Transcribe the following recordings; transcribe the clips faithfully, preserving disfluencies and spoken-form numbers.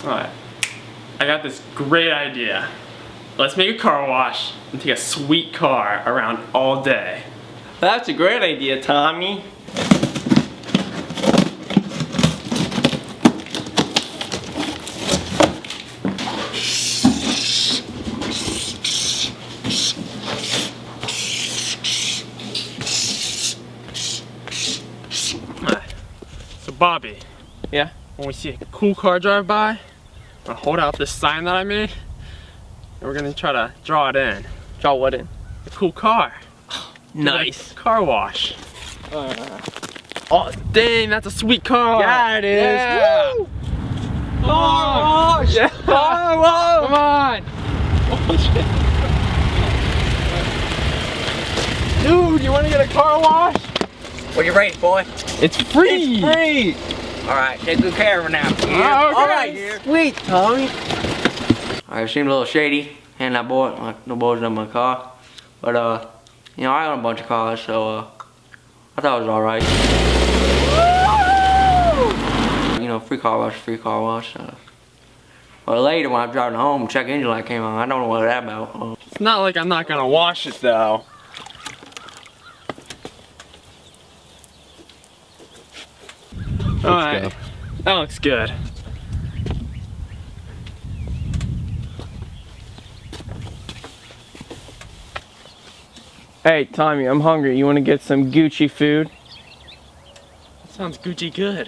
Alright, I got this great idea. Let's make a car wash and take a sweet car around all day. That's a great idea, Tommy. So Bobby, yeah, when we see a cool car drive by, I'm gonna hold out this sign that I made, and we're gonna try to draw it in. Draw what in? A cool car. Nice. Car wash. Uh, oh dang, that's a sweet car. Yeah, it is. Yeah. Woo! Car wash! Yeah. Car wash! Come on! Dude, you wanna get a car wash? What you rate, boy? It's free! It's free! Alright, take good care of it now. Yeah. Oh, okay. Alright, yeah. Sweet, Tommy. Alright, it seemed a little shady, and that boy, like, no boys in my car. But, uh, you know, I own a bunch of cars, so, uh, I thought it was alright. You know, free car wash, free car wash. Uh, but later, when I'm driving home, check engine light came on. I don't know what that's about. Uh, It's not like I'm not gonna wash it, though. Alright, that looks good. Hey, Tommy, I'm hungry. You want to get some Gucci food? That sounds Gucci good.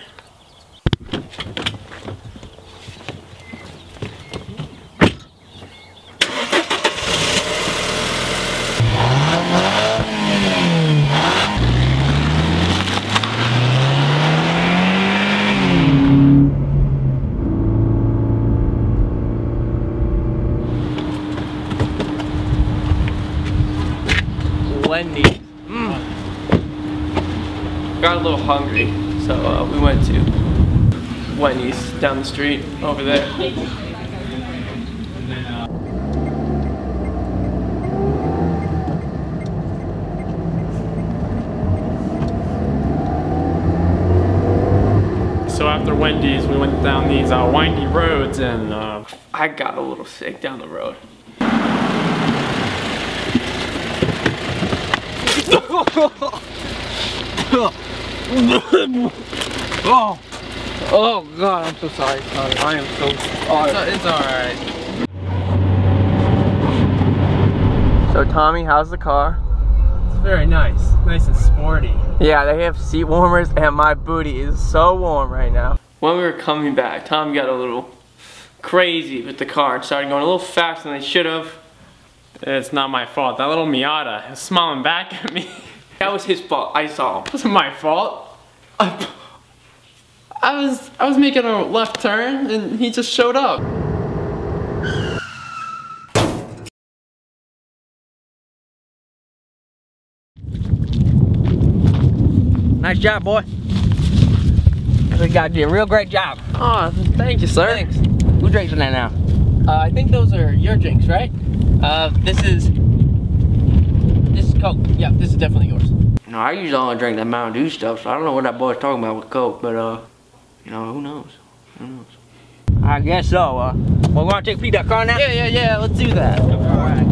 Wendy's. Mm. Got a little hungry, so uh, we went to Wendy's down the street over there. So after Wendy's, we went down these uh, windy roads and uh, I got a little sick down the road. oh, Oh God, I'm so sorry, Tommy. I am so sorry. it's, it's alright. So Tommy, how's the car? It's very nice, nice and sporty. Yeah, they have seat warmers and my booty is so warm right now. When we were coming back, Tommy got a little crazy with the car and started going a little faster than they should have. It's not my fault. That little Miata is smiling back at me. That was his fault. I saw him. It wasn't my fault. I, I was I was making a left turn and he just showed up. nice job, boy. I think you did a real great job. Oh, thank you, sir. Thanks. Who's drinking that now? Uh, I think those are your drinks, right? Uh, this is this is Coke. Yeah, this is definitely yours. You know, I usually only drink that Mountain Dew stuff, so I don't know what that boy's talking about with Coke, but, uh, you know, who knows? Who knows? I guess so, uh, well, we're gonna take a peek at that car now? Yeah, yeah, yeah. Let's do that. Alright.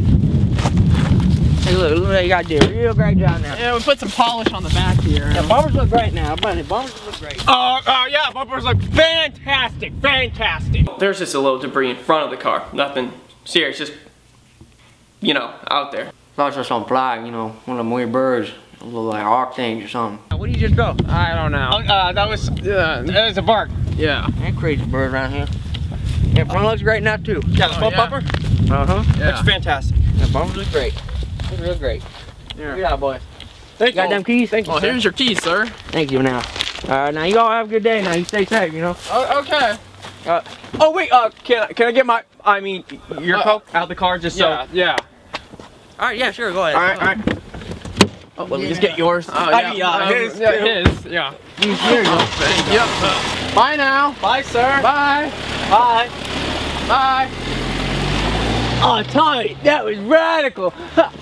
Hey, look, look what you got to do. Real great job now. Yeah, we put some polish on the back here. Yeah, bumpers look great now, buddy. Bumpers look great. Oh, uh, yeah, bumpers look fantastic, fantastic. There's just a little debris in front of the car. Nothing serious, just, you know, out there. Thought it was some flag, you know, one of them weird birds. A little like arc things or something. Where did you just go? I don't know. Uh, that was, Yeah, that was a bark. yeah. That crazy bird around here. Yeah, front looks great now too. Yeah, the front yeah. bumper. Uh-huh. Yeah. Looks fantastic. The bumpers look great. Look real great. Yeah. Good job, boy. Thank Got them keys? Thank you, Well, sir. here's your keys, sir. Thank you now. Alright, now you all have a good day now. You stay safe, you know. Oh, okay. Uh, oh wait, uh, can I, can I get my, I mean, your Uh, Coke out of the car just so? Yeah, yeah. Alright, yeah, sure, go ahead. All right, all right. Oh, let me just get yours. Oh, I yeah. mean, uh, um, his, yeah, too. his, yeah. Here you go. Yep. Bye now. Bye, sir. Bye. Bye. Bye. Oh, Tommy, that was radical.